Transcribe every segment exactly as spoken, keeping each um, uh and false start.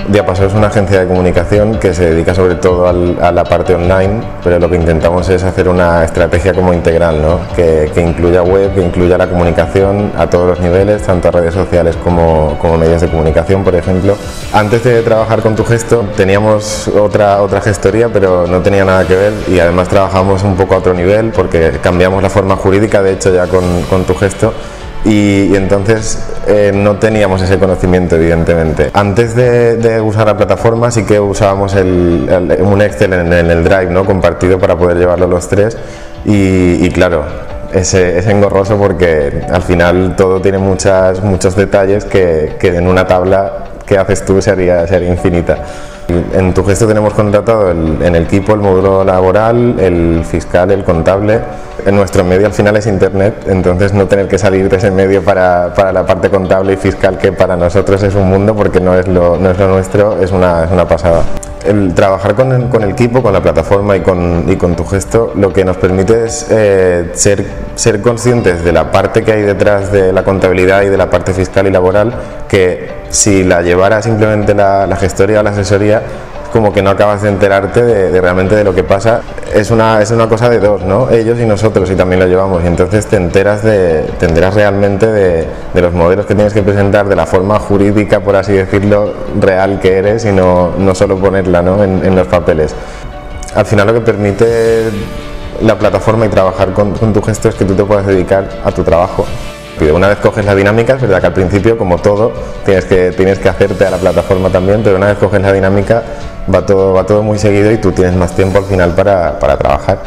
Diapaso es una agencia de comunicación que se dedica sobre todo al, a la parte online, pero lo que intentamos es hacer una estrategia como integral, ¿no? que, que incluya web, que incluya la comunicación a todos los niveles, tanto a redes sociales como, como medios de comunicación, por ejemplo. Antes de trabajar con Tugesto teníamos otra, otra gestoría, pero no tenía nada que ver, y además trabajábamos un poco a otro nivel porque cambiamos la forma jurídica, de hecho, ya con, con Tugesto. Y, y entonces eh, no teníamos ese conocimiento, evidentemente. Antes de, de usar la plataforma sí que usábamos el, el, un Excel en, en el Drive, ¿no? Compartido, para poder llevarlo los tres, y, y claro, es, es engorroso porque al final todo tiene muchas, muchos detalles que, que en una tabla que haces tú sería, sería infinita. En Tugesto tenemos contratado el, en el equipo el módulo laboral, el fiscal, el contable. En nuestro medio al final es internet, entonces no tener que salir de ese medio para, para la parte contable y fiscal, que para nosotros es un mundo porque no es lo, no es lo nuestro, es una, es una pasada. El trabajar con el, con el equipo, con la plataforma y con, y con Tugesto, lo que nos permite es eh, ser, ser conscientes de la parte que hay detrás de la contabilidad y de la parte fiscal y laboral, que si la llevara simplemente la, la gestoría o la asesoría, como que no acabas de enterarte de, de realmente de lo que pasa. Es una, es una cosa de dos, ¿no? Ellos y nosotros, y también lo llevamos, y entonces te enteras, de, te enteras realmente de, de los modelos que tienes que presentar, de la forma jurídica, por así decirlo, real que eres, y no, no solo ponerla, ¿no? en, en los papeles. Al final lo que permite la plataforma y trabajar con, con Tugesto es que tú te puedas dedicar a tu trabajo. Una vez coges la dinámica, es verdad que al principio, como todo, tienes que, tienes que hacerte a la plataforma también, pero una vez coges la dinámica va todo, va todo muy seguido y tú tienes más tiempo al final para, para trabajar.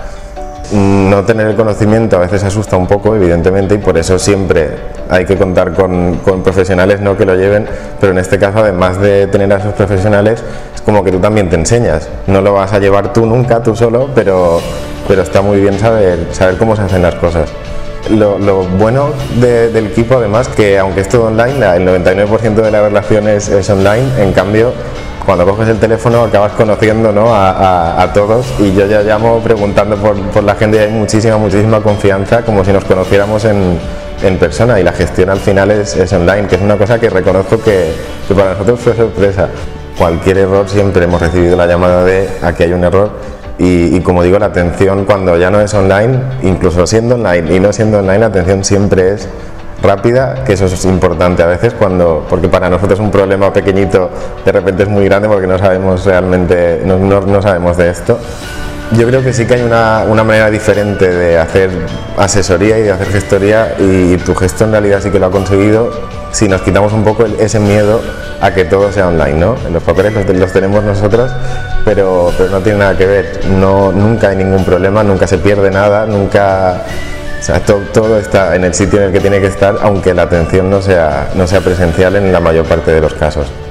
No tener el conocimiento a veces asusta un poco, evidentemente, y por eso siempre hay que contar con, con profesionales, ¿no? que lo lleven, pero en este caso, además de tener a esos profesionales, es como que tú también te enseñas. No lo vas a llevar tú nunca, tú solo, pero, pero está muy bien saber, saber cómo se hacen las cosas. Lo, lo bueno de, del equipo, además, que aunque es todo online, la, el noventa y nueve por ciento de la relación es, es online. En cambio, cuando coges el teléfono acabas conociendo, ¿no? a, a, a todos, y yo ya llamo preguntando por, por la gente, y hay muchísima, muchísima confianza, como si nos conociéramos en, en persona, y la gestión al final es, es online, que es una cosa que reconozco que, que para nosotros fue sorpresa. Cualquier error, siempre hemos recibido la llamada de aquí hay un error. Y, y como digo, la atención cuando ya no es online, incluso siendo online y no siendo online, la atención siempre es rápida, que eso es importante a veces, cuando, porque para nosotros un problema pequeñito de repente es muy grande porque no sabemos realmente, no, no, no sabemos de esto. Yo creo que sí que hay una, una manera diferente de hacer asesoría y de hacer gestoría, y Tugesto en realidad sí que lo ha conseguido, si nos quitamos un poco el, ese miedo a que todo sea online, ¿no? Los papeles los, los tenemos nosotros, pero, pero no tiene nada que ver, no, nunca hay ningún problema, nunca se pierde nada, nunca... O sea, todo, todo está en el sitio en el que tiene que estar, aunque la atención no sea, no sea presencial en la mayor parte de los casos.